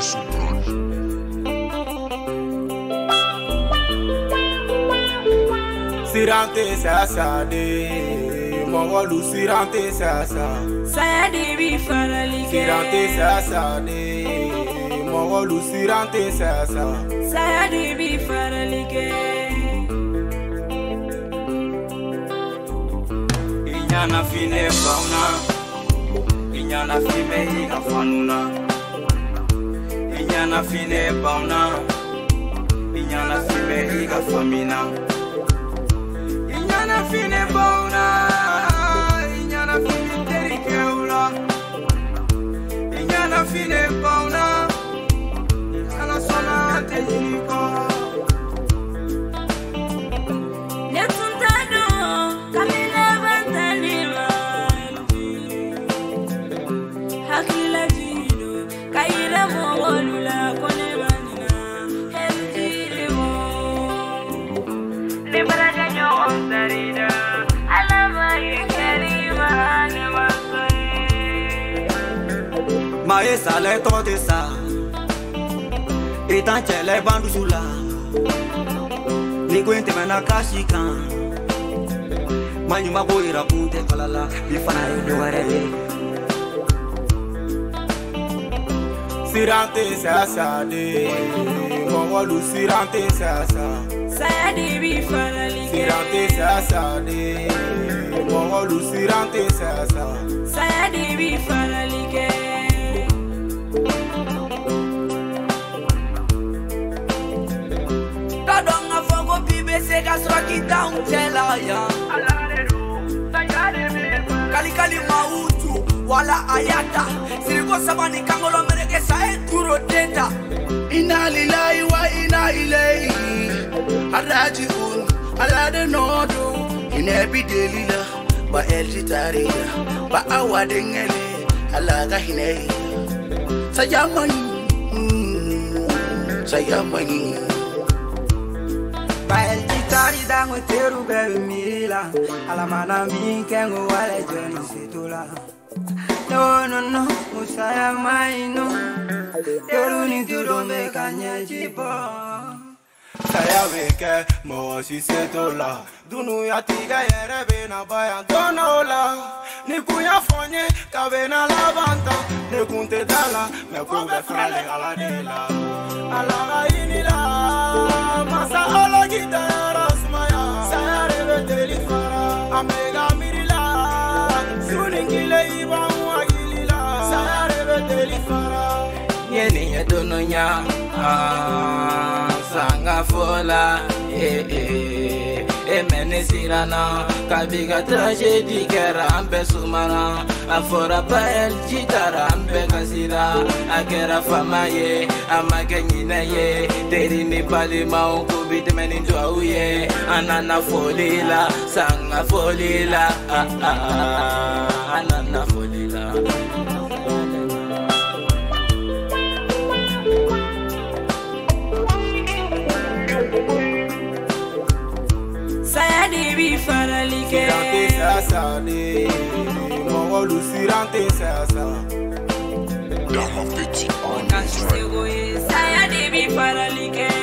Sirante sasa de Mongolu sirante sasa Saya debi faralike Sirante sasa de Mongolu sirante sasa Saya debi faralike Inyana fine fauna Inyana fime higa fanuna Inyana fine fauna Inyana fime higa famina Inyana fine fauna Inyana fine terikeula Inyana fine fauna Inyana sona tejiko Netuntado Kamila Bantanima Hakila Jido Kaira Mongolula Konebanina Helgirimo Lebaraga Nyon Sarida Alama Karima Nemasore Mae sale tote sa Itan chele bandu sula Ni kwente mena kashikan Manyuma boira punte kalala Bifana yuwarele Sirante sasa de Mongolu sirante sasa Saya debi faralike Sirante sasa de Mongolu sirante sasa Saya debi faralike Tadonga fogo bibe sega swaki down tela ya Kali kali mautu wala ayata Siriko sabani kangolo mereke sa enturo denta Inna lillahi wa inna ilayhi raji'un alade nodo inebi delila ba elitariya ba awadengele alaga hinai sayamani Ba elitari dango teru bebe mila Alamana minkengo wale joni situla No Musaya maino Teru ni turombe kanye jipo Saya weke mo si setola Dunu ya tiga yere bena bayan donola Ni kuya fonye ka bena lavanta Ne kunte dala me kube frale ala dela Ala ga inila Masa ala gitara smaya Saya rebe telifara Amega mirila Suninkile iba mwagilila Saya rebe telifara Yeni yedono nya Sanga fola Emene sirana Kabiga tragedi kera ambe sumana Afora pael jitara ambe kasira Akera fama ye Amake nyina ye Teri ni pali maungu bide meni njwa uye Anana folila Sanga folila Anana folila Saya debi faralike Sirante sasa de Mongolu sirante sasa Saya debi faralike